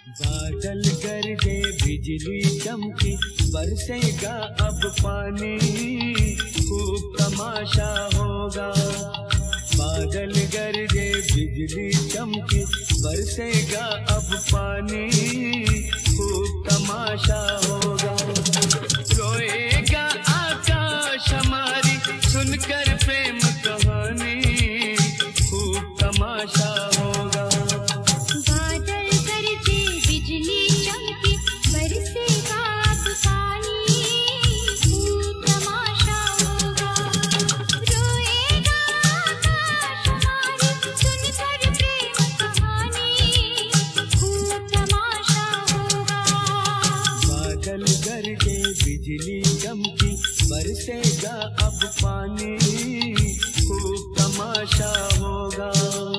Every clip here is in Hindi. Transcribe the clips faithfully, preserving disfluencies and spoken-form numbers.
बादल गरजे बिजली चमके बरसेगा अब पानी, खूब तमाशा होगा। बादल गरजे बिजली चमके बरसेगा अब पानी, खूब तमाशा होगा। रोएगा आकाश हमारी सुनकर प्रेम कहानी, खूब तमाशा होगा। बादल गरजे बिजली चमके बरसेगा अब पानी, खूब तमाशा होगा। रोएगा आकाश हमारी सुनकर प्रेम कहानी, खूब तमाशा होगा। बादल गरजे बिजली चमकी बरसेगा अब पानी, खूब तमाशा होगा।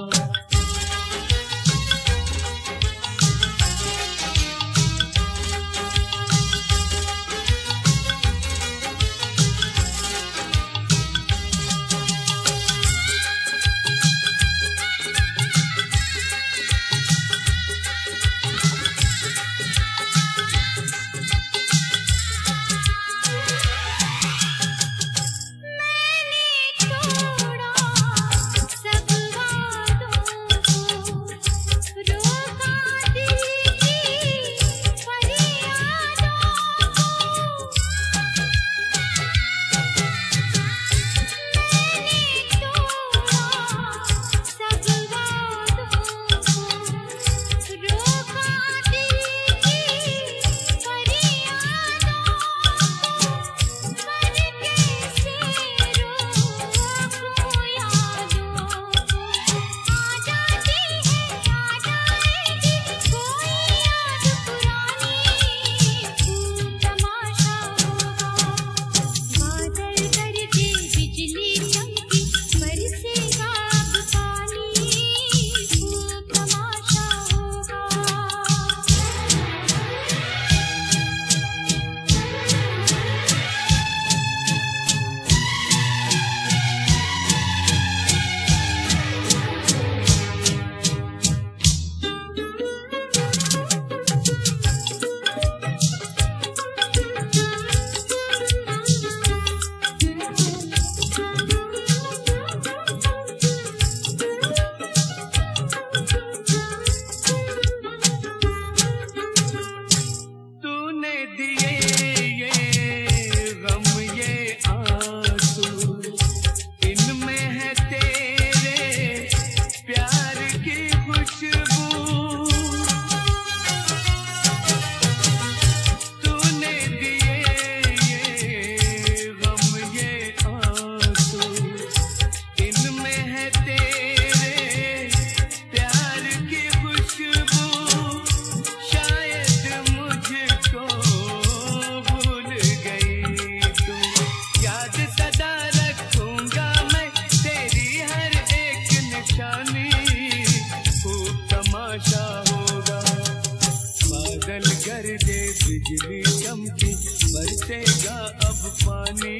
बिजली चमकी बरसेगा अब पानी,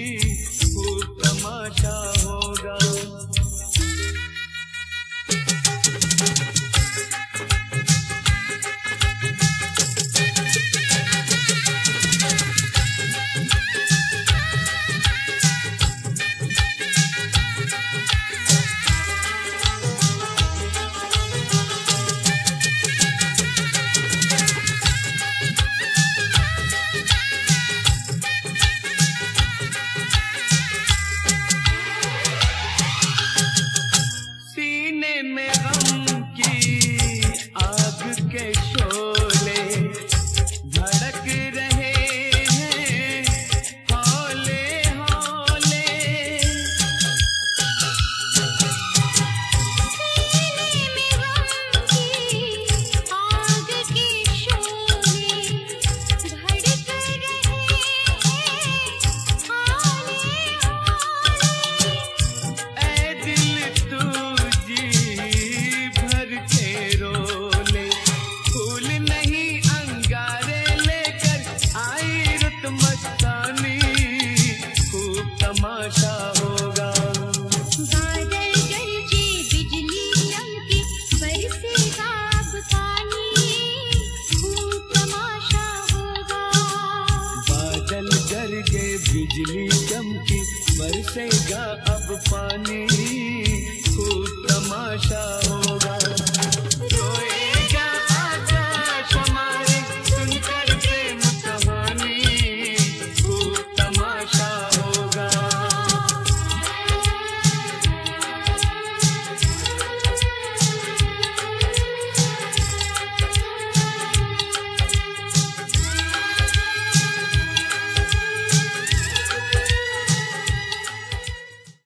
खूब तमाशा होगा। सीने में गम की अब पानी, खूब तमाशा होगा।